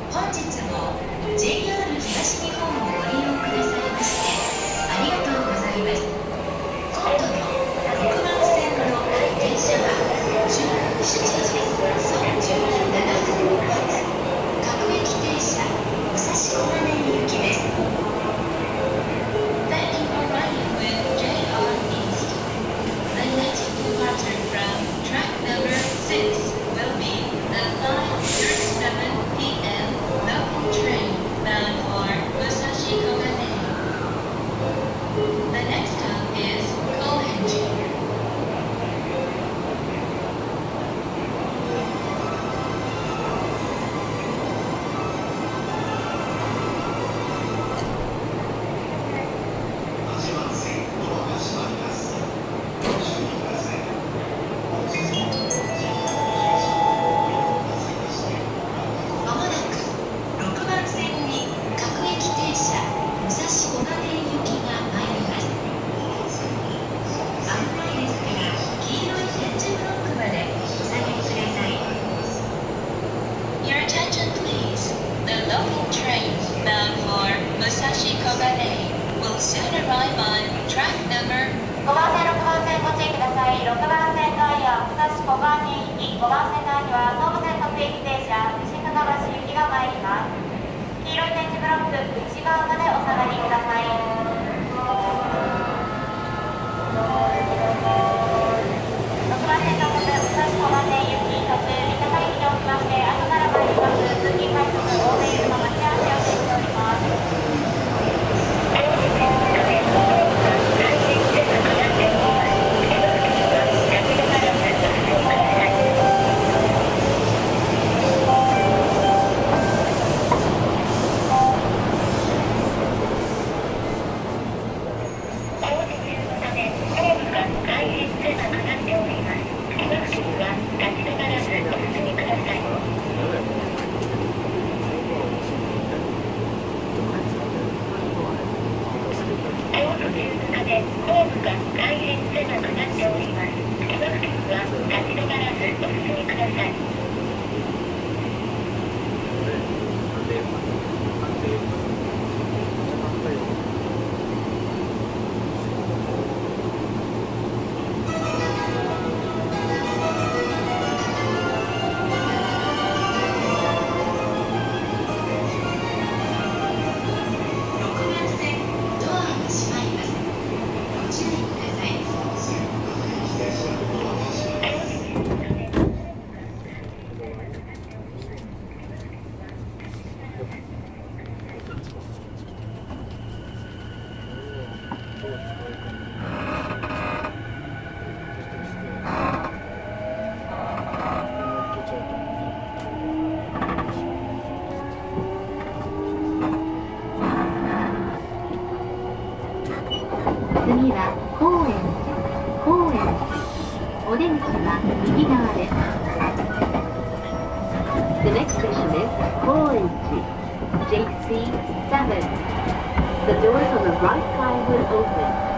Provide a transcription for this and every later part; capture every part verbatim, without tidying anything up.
本日も ジェイアール 東日本をご利用くださいましてありがとうございます。今度のろくばん線の電車はじゅうしちじさんじゅうななふん発各駅停車武蔵小金井行きです。 Thank you for riding with ジェイアール East. The next departure from track number six will be the five thirty-seven p m local train bound for Musashi Kogane. The next stop is Koenji. 次は高円寺、高円寺。お出口は右側です。The next station is 高円寺、ジェイシー seven. The doors on the right side will open.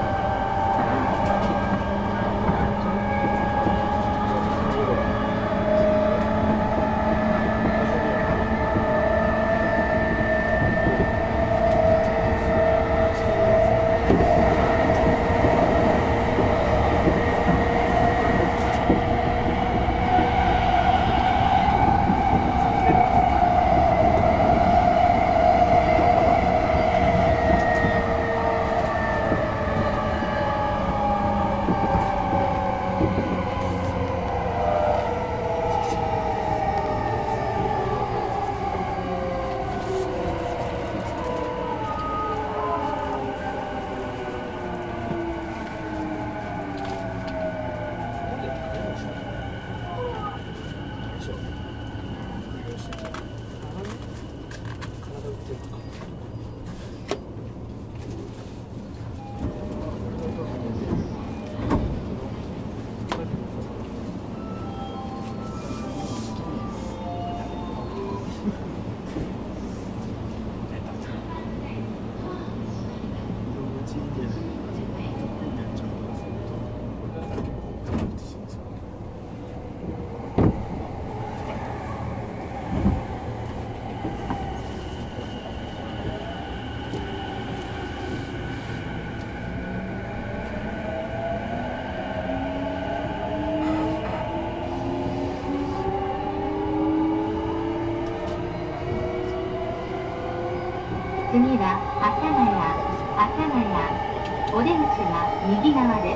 次は阿佐ヶ谷、阿佐ヶ谷。お出口は右側です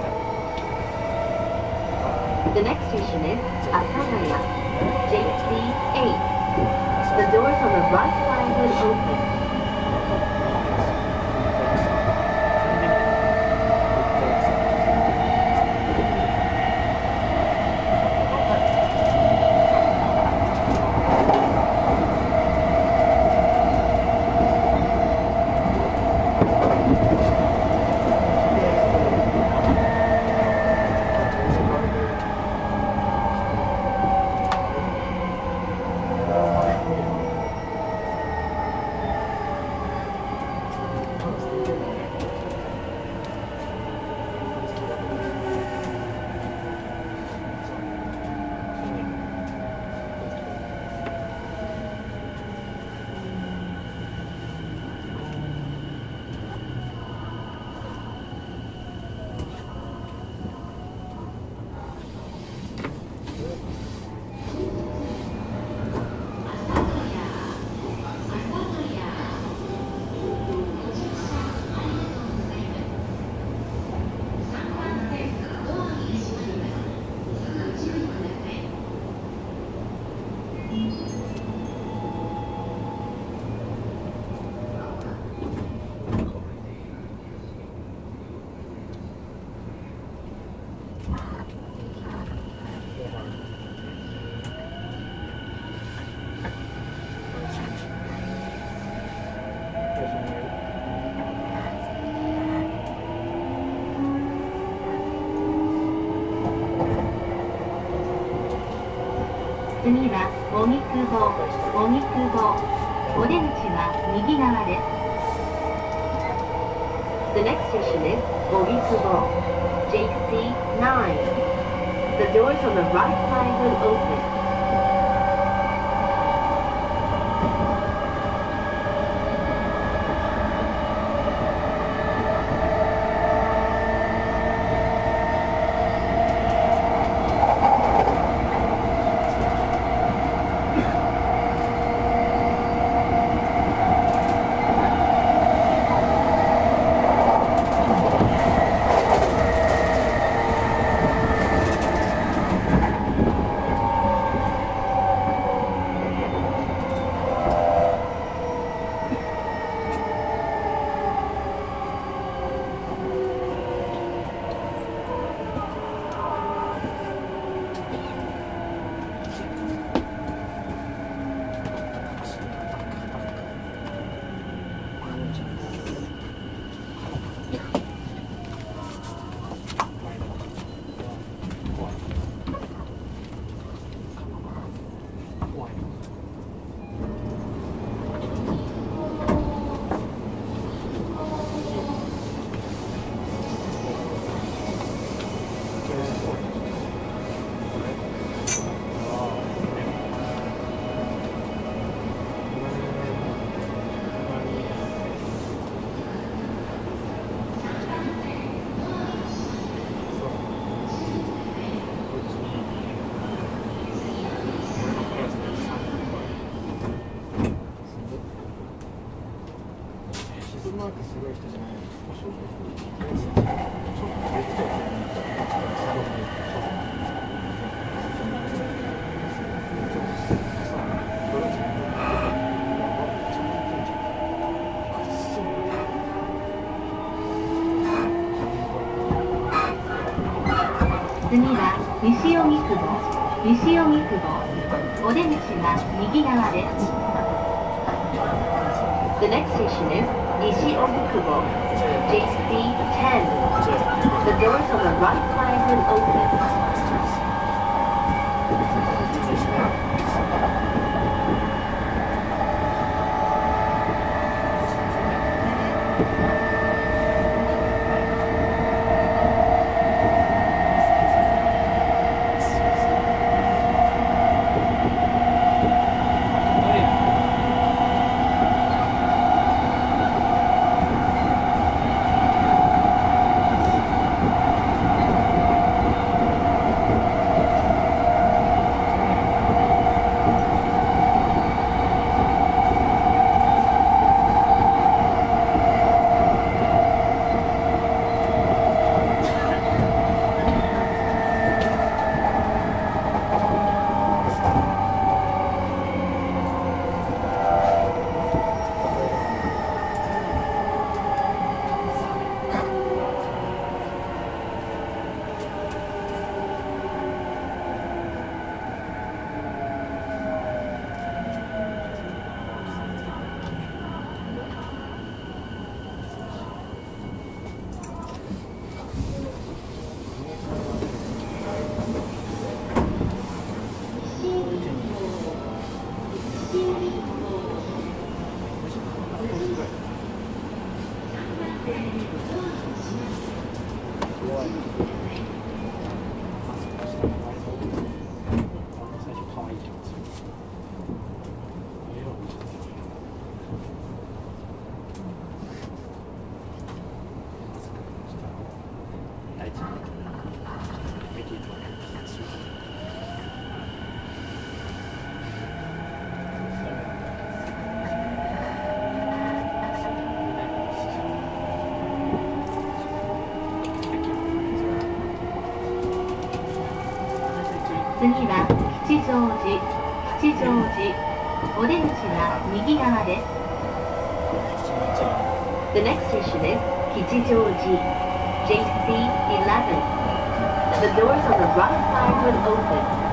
。The next station is Asagaya, J C eight. The doors on the right side will open. 次は荻窪、荻窪。お出口は右側です。The next station is 荻窪、J C nine. The doors on the right side will open. 次は西荻窪、西荻窪。お出口は右側です。The next station is 西荻窪、J C ten. The doors on the right side will open. 次次は吉祥寺、吉祥寺。お出口は右側です。The next station is 吉祥寺 ジェイシー eleven. The doors on the right side will open.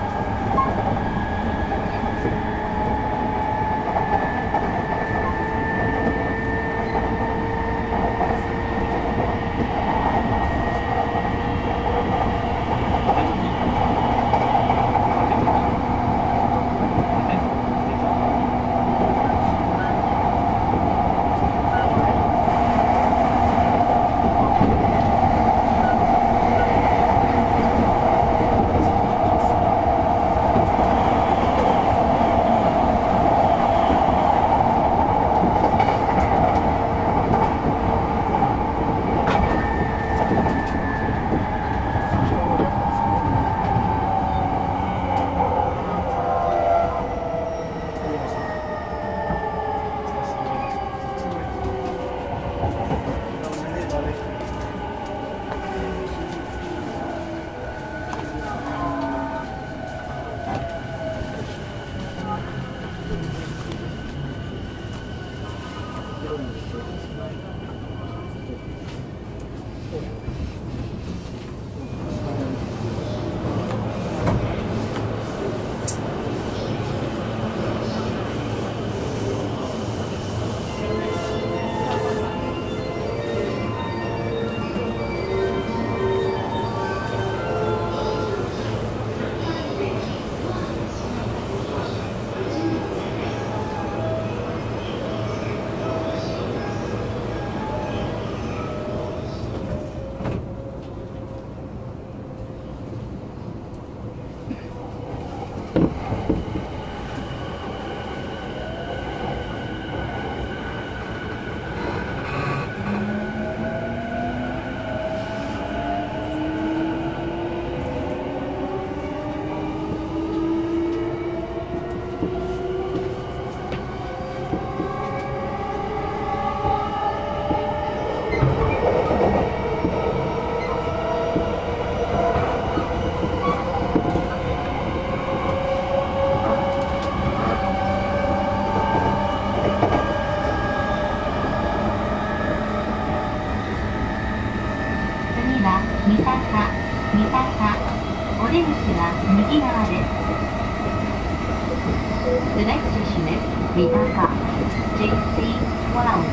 三鷹、三鷹。お出口は右側です。The next station is 三鷹 ジェイシー twelve.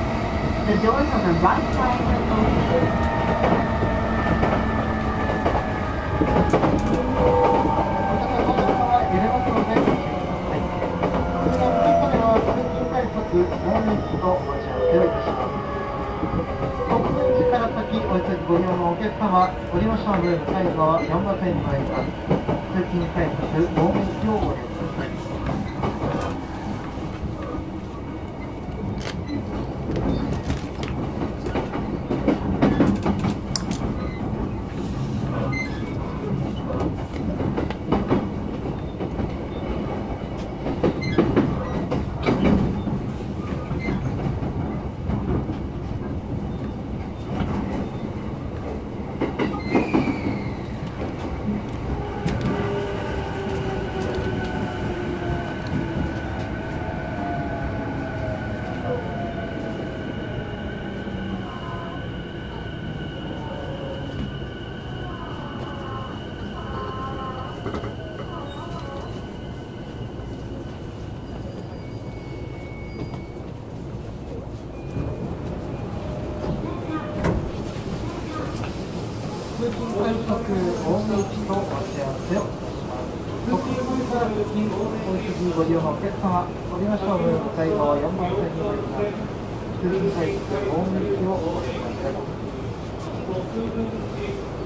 The doors on the right side will open. ご利用のお客様、ご利用者の上のサイズはよんばん線に参ります。通勤快速、大門駅をご利用ください。通勤快速大門駅とお知らせをいたします。特急バスから通勤大筋ご利用のお客様、ご利用者の上の最後はよんばん線に参ります。通勤快速大門駅をお利用ください。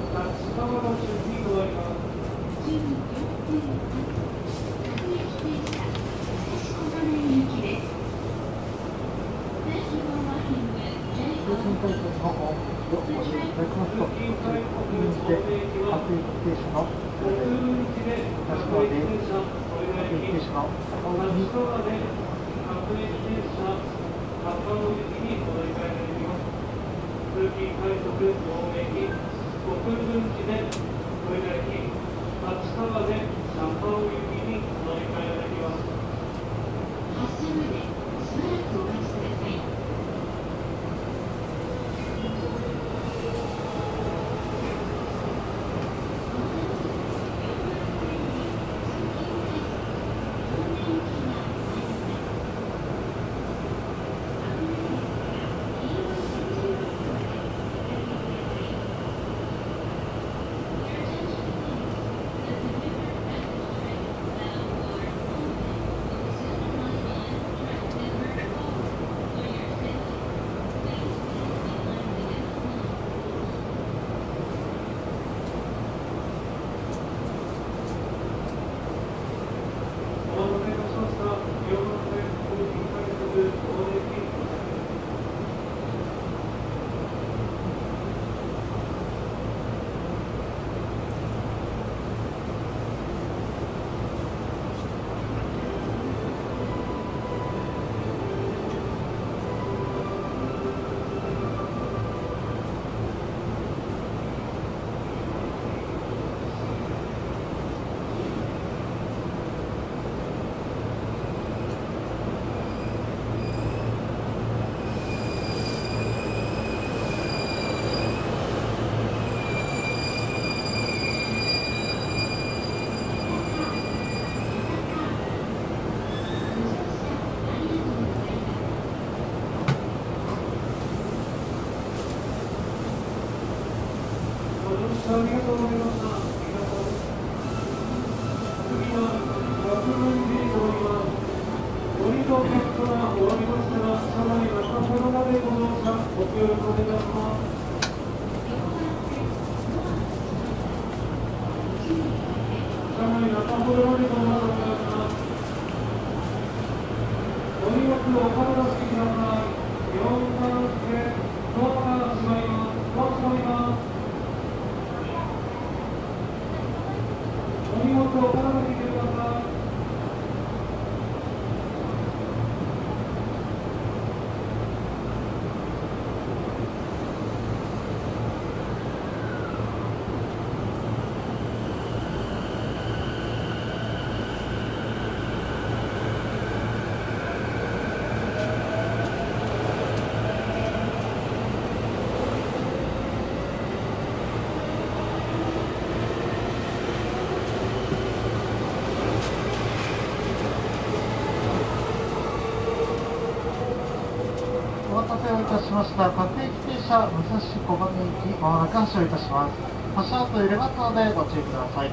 しました各駅停車武蔵小金駅まもなく発車いたします。発車と揺れますのでご注意ください。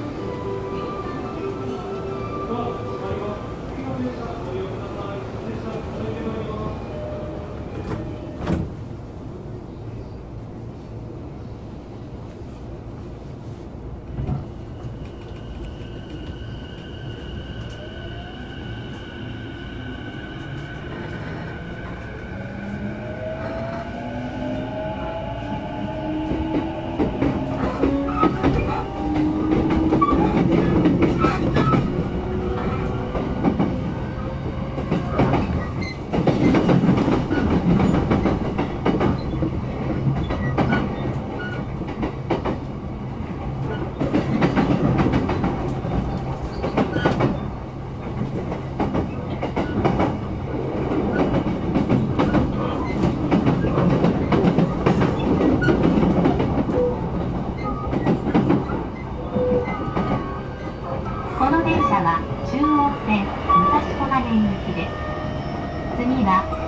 ご利用ください。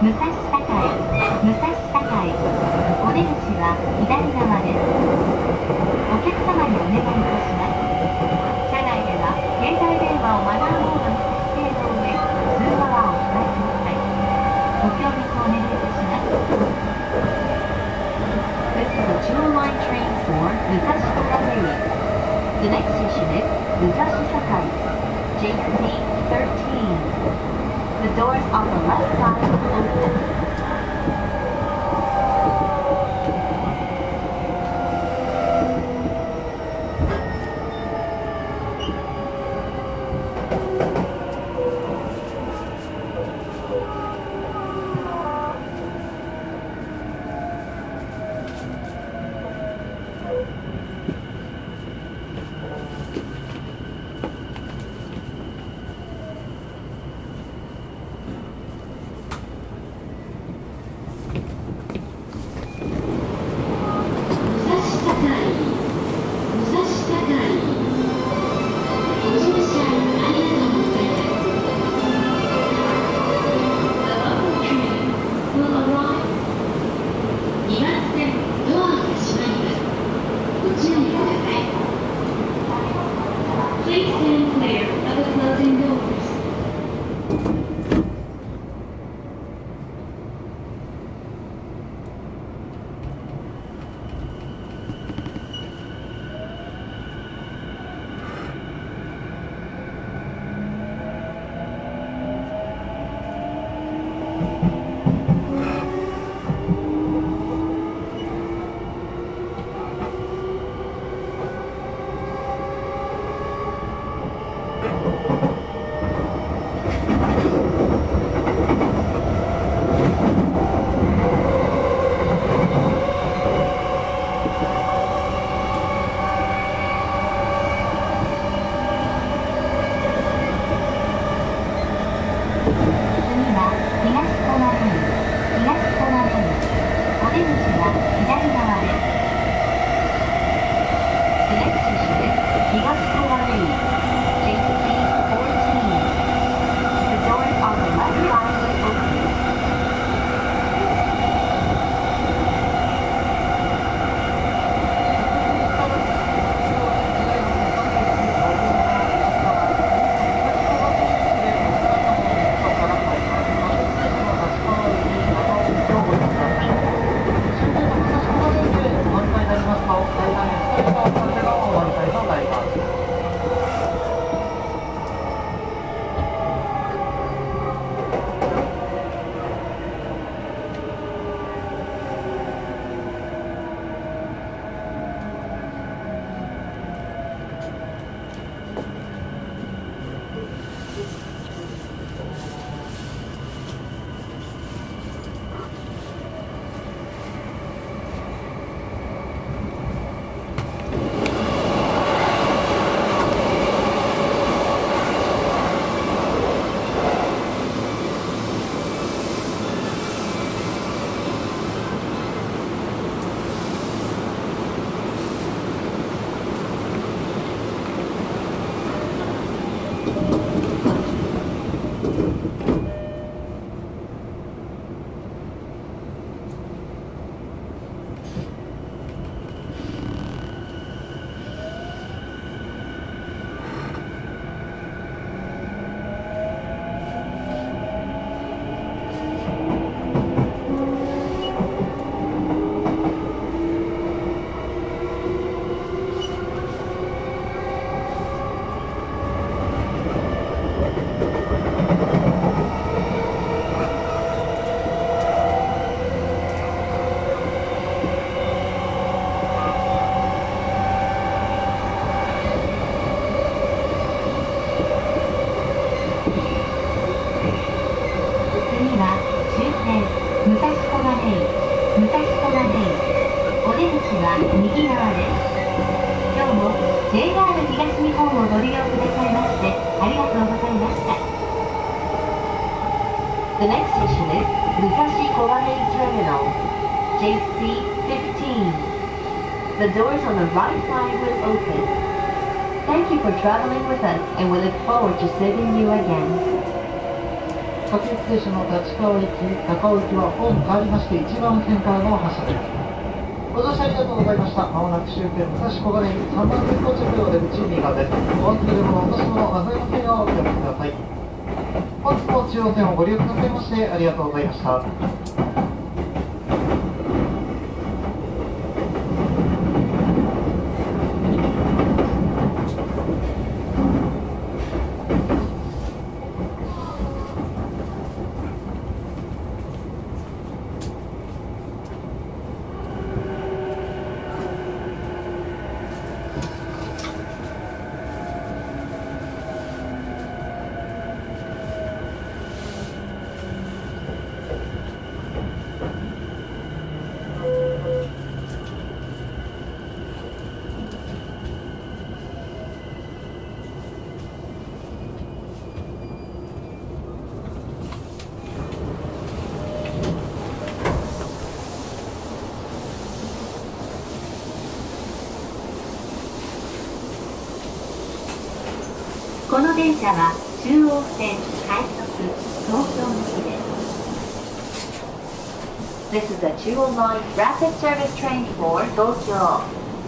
武蔵境、武蔵境。お出口は左側です。お客様にお願いいたします。車内では携帯電話をマナーモードに設定の上、通話はお控えください。ご協力お願いいたします。This is a Jewel Line train for Musashi-Sakai. The next station is Musashi-Sakai, J C thirteen. The doors on the left side will open. 右側です。今日も ジェイアール 東日本をご利用くださいましてありがとうございました。The next station is Musashi Koganei Terminal, J C fifteen. The doors on the right side will open. Thank you for traveling with us, and we look forward to serving you again. 各駅停車の立川駅、高尾駅はホーム変わりましていちばん線からの発車です。ご乗車ありがとうございました。まもなく終点武蔵小金井さんばん線到着予出口右側です。お忘れ物、落とし物、忘れませんようお気をつけください。本日も中央線をご利用くださいましてありがとうございました。 この電車は中央線快速東京行きです。This is a Jewel Line rapid service train for Tokyo.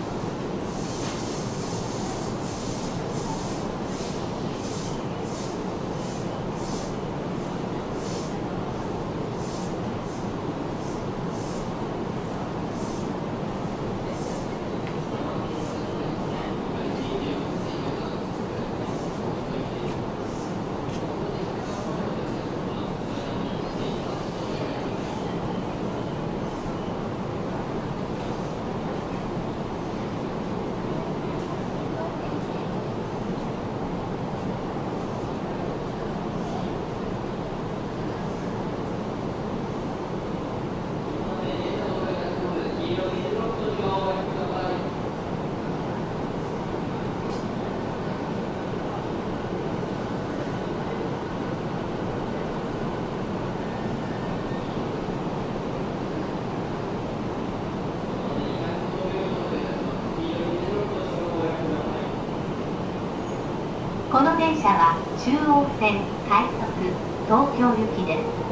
この電車は中央線快速東京行きです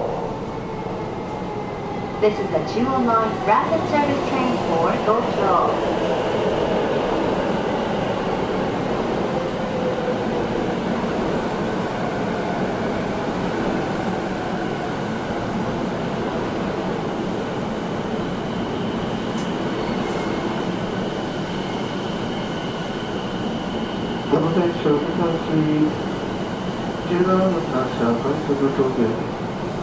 。This is a Jewel Line rapid service train for Tokyo. この電車をにじゅうななの発車快速東京です。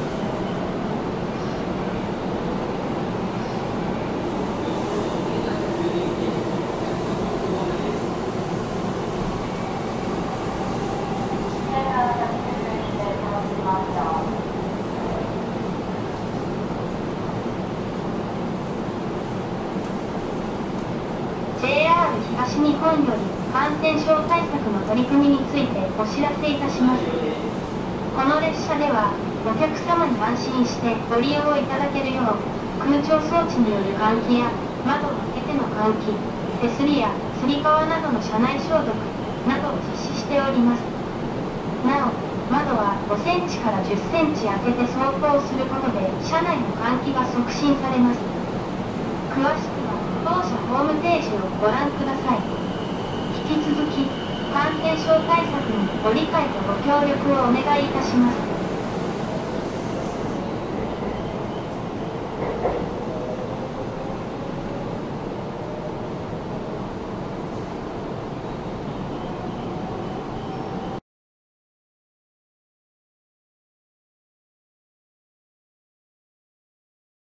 ジェイアール 東日本より感染症対策の取り組みについてお知らせいたします。この列車ではお客様に安心してご利用いただけるよう空調装置による換気や窓を開けての換気、手すりやつり革などの車内消毒などを実施しております。なお、窓はごセンチからじゅっセンチ開けて走行することで車内の換気が促進されます。詳しくは当社ホームページをご覧ください。引き続き感染症対策にご理解とご協力をお願いいたします。